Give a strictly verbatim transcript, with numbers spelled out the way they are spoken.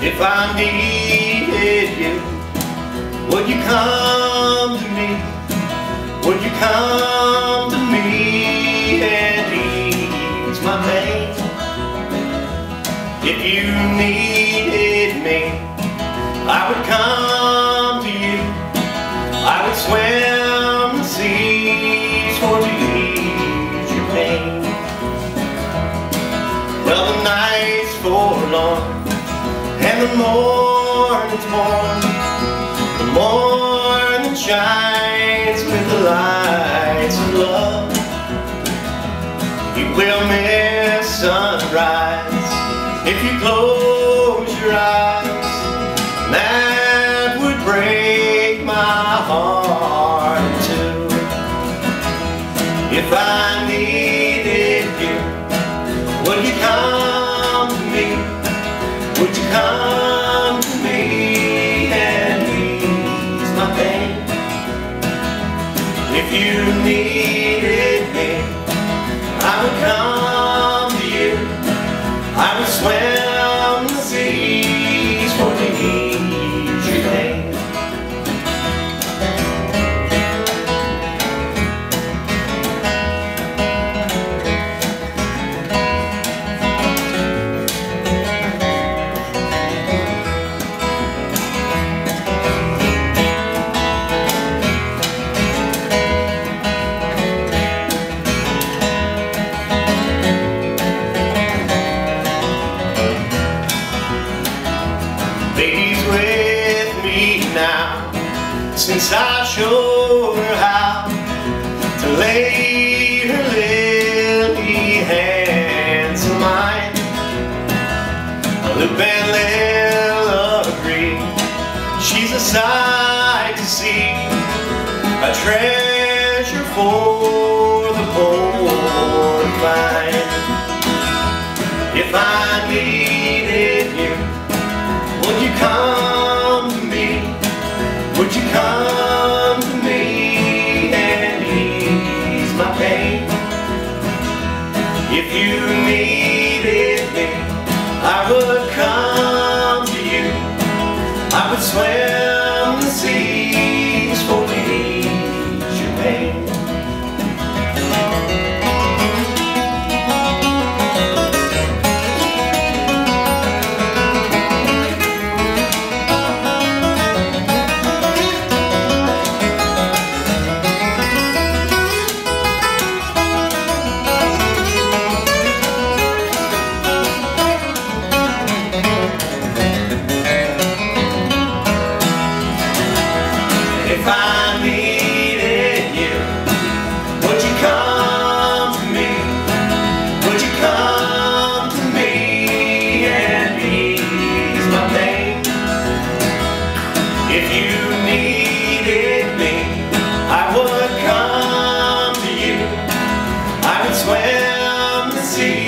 If I needed you, would you come to me? Would you come to me and ease my pain? If you needed me, I would come to you. I would swim the seas for to ease your pain. Well, the night's forlorn and the morning's born. The morning shines with the lights of love. You will miss sunrise if you close your eyes. That would break my heart too. If I needed you, would you come to me? Would you come to me and ease my pain? If you needed me, I would come to you. I would swim the seas for to ease your pain. Baby's with me now, since I showed her how to lay her lily hands in mine. Luke and Lil agree, she's a sight to see, a treasure for the poor to find. If I needed you, would you come to me? Would you come to me and ease my pain? If you needed me, I would come to you. I would swim the seas for to ease your pain. If I needed you, would you come to me? Would you come to me and ease my pain? If you needed me, I would come to you. I would swim the sea